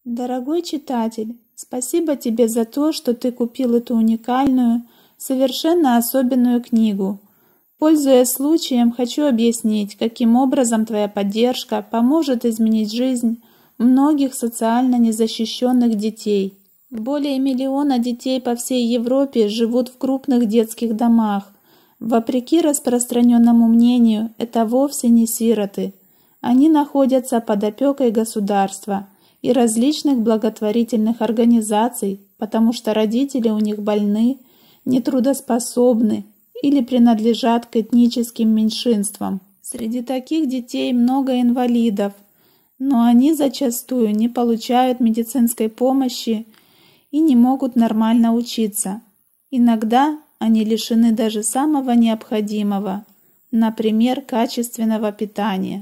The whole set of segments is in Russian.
Дорогой читатель, спасибо тебе за то, что ты купил эту уникальную, совершенно особенную книгу. Пользуясь случаем, хочу объяснить, каким образом твоя поддержка поможет изменить жизнь многих социально незащищенных детей. Более 1 миллиона детей по всей Европе живут в крупных детских домах. Вопреки распространенному мнению, это вовсе не сироты. Они находятся под опекой государства и различных благотворительных организаций, потому что родители у них больны, нетрудоспособны или принадлежат к этническим меньшинствам. Среди таких детей много инвалидов, но они зачастую не получают медицинской помощи и не могут нормально учиться. Иногда они лишены даже самого необходимого, например, качественного питания.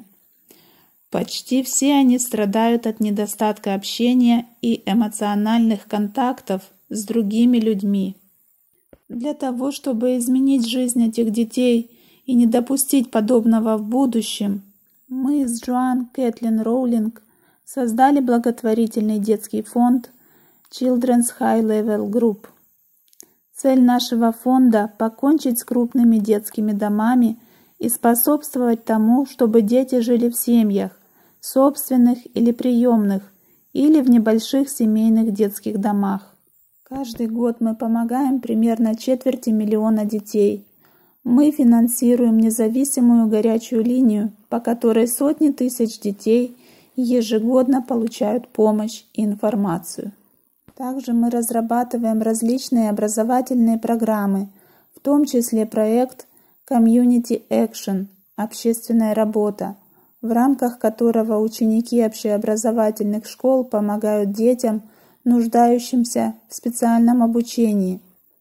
Почти все они страдают от недостатка общения и эмоциональных контактов с другими людьми. Для того, чтобы изменить жизнь этих детей и не допустить подобного в будущем, мы с Джоан Кэтлин Роулинг создали благотворительный детский фонд Children's High Level Group. Цель нашего фонда – покончить с крупными детскими домами и способствовать тому, чтобы дети жили в семьях, собственных или приемных, или в небольших семейных детских домах. Каждый год мы помогаем примерно 250 000 детей. Мы финансируем независимую горячую линию, по которой сотни тысяч детей ежегодно получают помощь и информацию. Также мы разрабатываем различные образовательные программы, в том числе проект Community Action – общественная работа, в рамках которого ученики общеобразовательных школ помогают детям, нуждающимся в специальном обучении,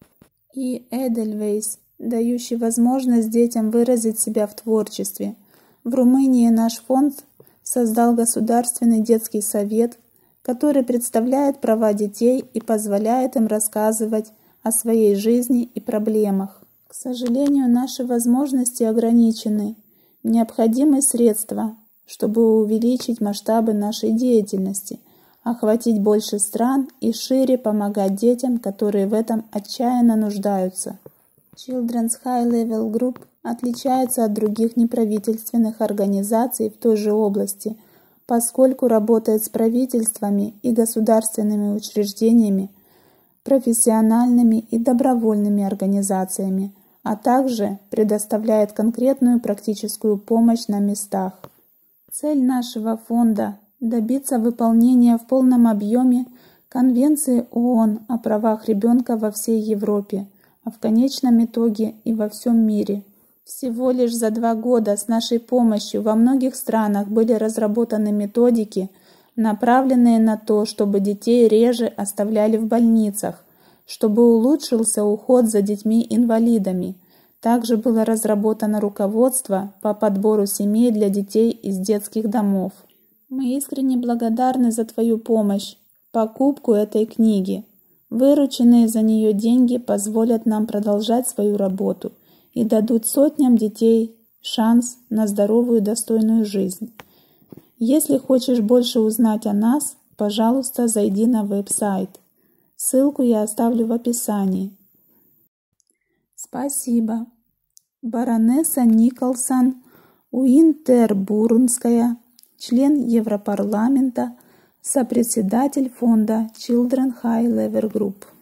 и Edelweiss, дающий возможность детям выразить себя в творчестве. В Румынии наш фонд создал Государственный детский совет, который представляет права детей и позволяет им рассказывать о своей жизни и проблемах. К сожалению, наши возможности ограничены. Необходимы средства, чтобы увеличить масштабы нашей деятельности, охватить больше стран и шире помогать детям, которые в этом отчаянно нуждаются. Children's High Level Group отличается от других неправительственных организаций в той же области, поскольку работает с правительствами и государственными учреждениями, профессиональными и добровольными организациями, а также предоставляет конкретную практическую помощь на местах. Цель нашего фонда – добиться выполнения в полном объеме Конвенции ООН о правах ребенка во всей Европе, а в конечном итоге и во всем мире. Всего лишь за 2 года с нашей помощью во многих странах были разработаны методики, направленные на то, чтобы детей реже оставляли в больницах, чтобы улучшился уход за детьми-инвалидами. Также было разработано руководство по подбору семей для детей из детских домов. Мы искренне благодарны за твою помощь, покупку этой книги. Вырученные за нее деньги позволят нам продолжать свою работу и дадут сотням детей шанс на здоровую и достойную жизнь. Если хочешь больше узнать о нас, пожалуйста, зайди на веб-сайт. Ссылку я оставлю в описании. Спасибо. Баронесса Николсон Уинтербурнская, член Европарламента, сопредседатель фонда Children's High Level Group.